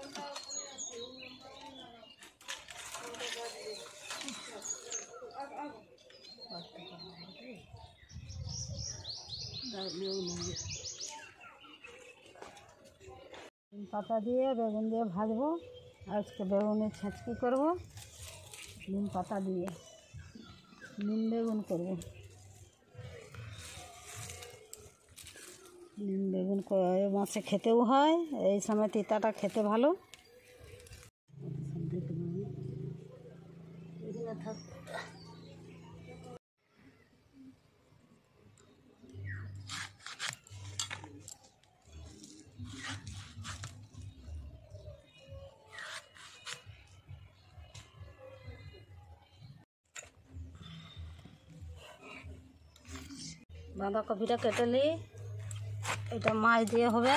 পাতা দিয়ে বেগুন দিয়ে ভাজবো। আজকে বেগুনের ছেঁচকি করব, নিম পাতা দিয়ে নিম বেগুন করব। নিম বেগুন মাছে খেতেও হয়, এই সময় তিতাটা খেতে ভালো। বাঁধাকপিটা কেটে নিই, এটা মাছ দিয়ে হবে।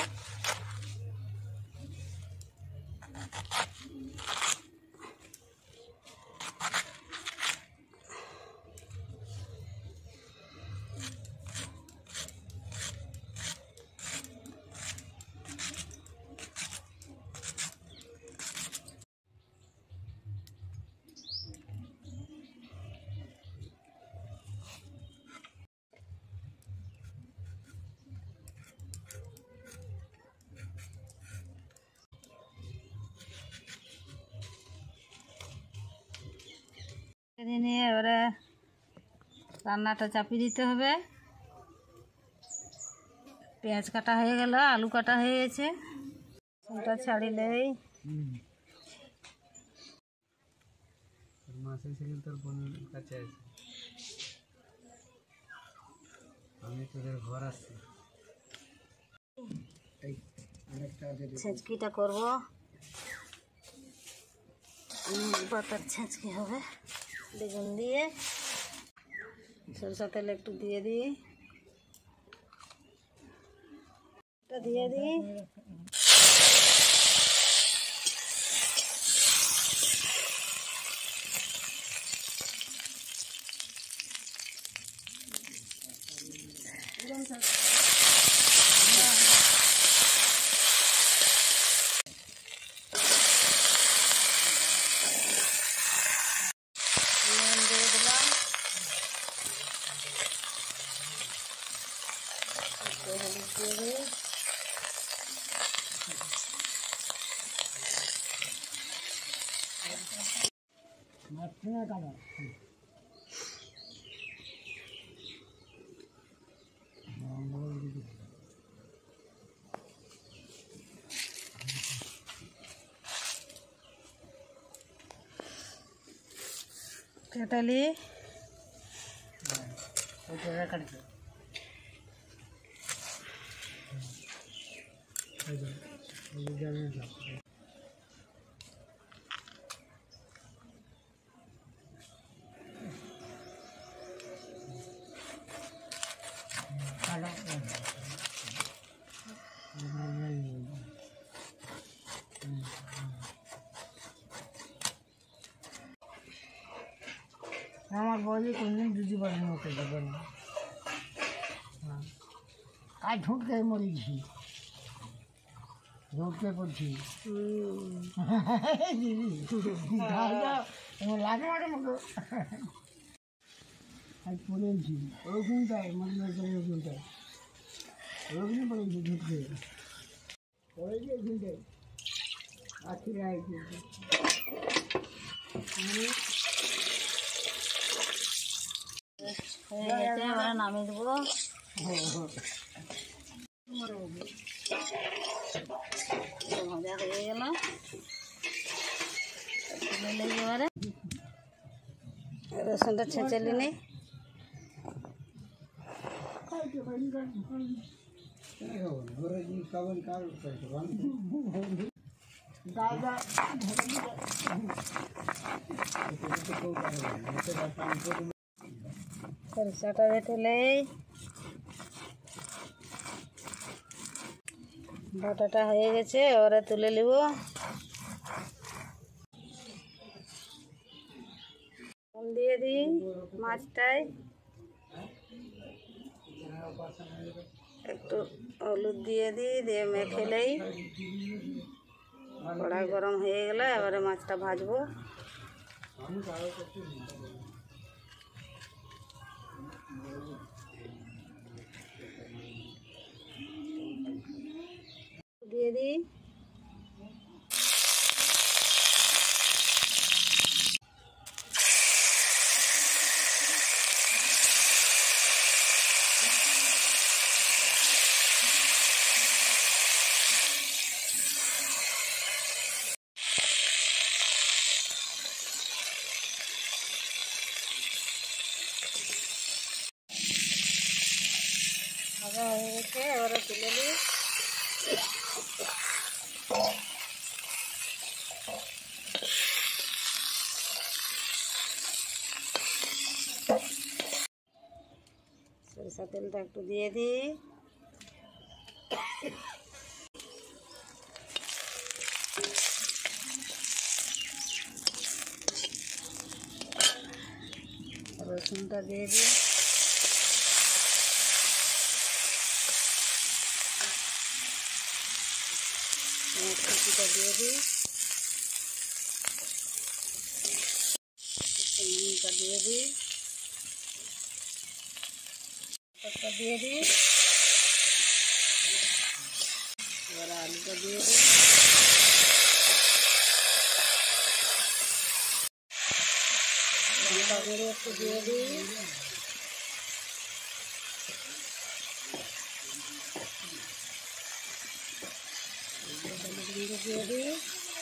নিয়ে এবারে রান্নাটা চাপিয়ে দিতে হবে। পেঁয়াজ কাটা হয়ে গেল, আলু কাটা হয়ে গেছে, ওটা ছাড়িলেই মাছের ছিল তোর বোনের কাছে আছে, আমি তোদের ঘর আসছি। ছেঁচকিটা করবো, পাতার ছেঁচকি হবে বেগুন দিয়ে। সরষা তেল একটু দিয়ে দিই, এটা দিয়ে দিই। কেটালি আমার বলি কোনদিন বুঝি পারেনি, ওকে দেবেন না। আর ঢুকতে মরেছি, ঢুকতে পড়ছি লাগে মাঠে মতো আর পড়েছি ওরকমটাই মনে ওরকমটাই ওরকমই পড়েছি, ঢুকতে পড়েছি ওরকমটাই আর ফিরে আসছি। নামিয়ে দেবো। মজা হয়ে গেল, এবারে রসুনটা ছেঁচে নিই। সরিষাটা বেটে নেই, বাটাটা হয়ে গেছে, এবারে তুলে নিব। দিয়ে দিই মাছটায়, একটু হলুদ দিয়ে দিই, দিয়ে মেখে নেই। কড়াই গরম হয়ে গেলে এবারে মাছটা ভাজবো। দিয়ে দিই ভাজা হয়ে গেছে, এবারে তুলে দিই। সরিষা তেলটা একটু দিয়ে দিই। রসুনটা দিয়ে দিই। কুচিটা দিয়ে দিই। নুনটা দিয়ে দিই। একটা দিয়ে দিই। এবার আলুটা দিয়ে দিই। লঙ্কা গুঁড়ো একটু দিয়ে দিই। গুঁড়ো দিয়ে দিই।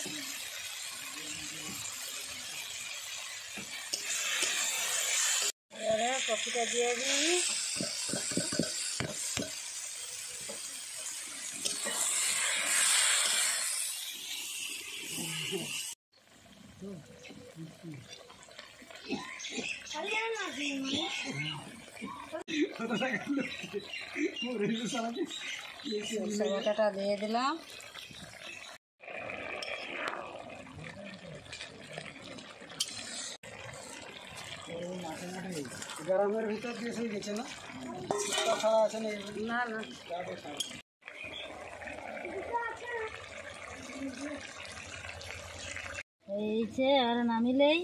এবারে কপিটা দিয়ে দিই। সরষে বাটাটা দিয়ে দিলাম। গরমের ভিতর দিয়ে হয়ে গেছে না, ছাড়া আছে না? না না, এইছে আর নামিলেই।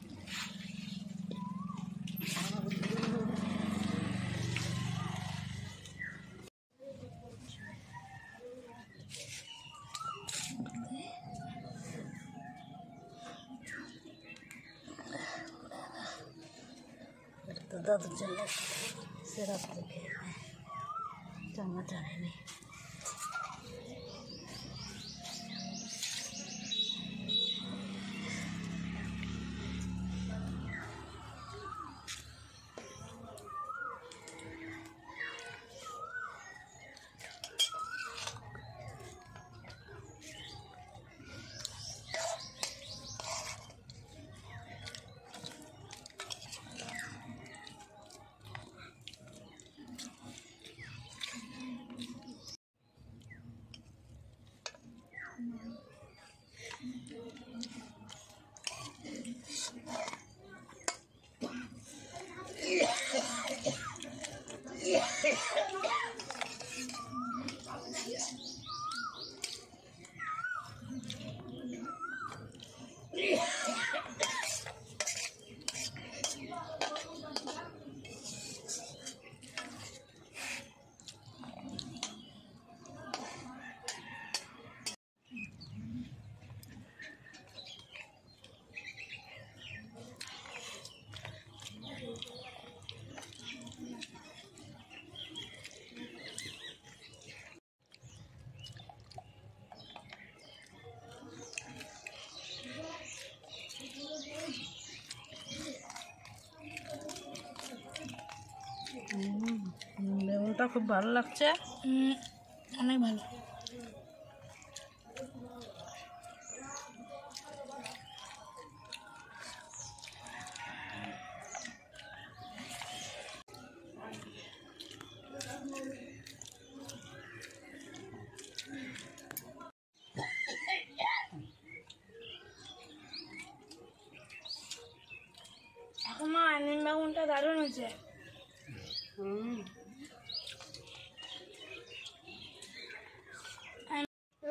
তো দাদুর জন্য সেরা করে খেয়ে চামচ আনেনি। বেগুনটা খুব ভালো লাগছে, অনেক ভালো। মা নিম বেগুনটা দারুণ হয়েছে।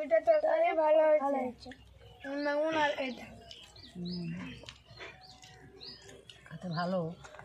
দুইটা তরকারি ভালো হয়েছে মামুন আর এটা খেতে ভালো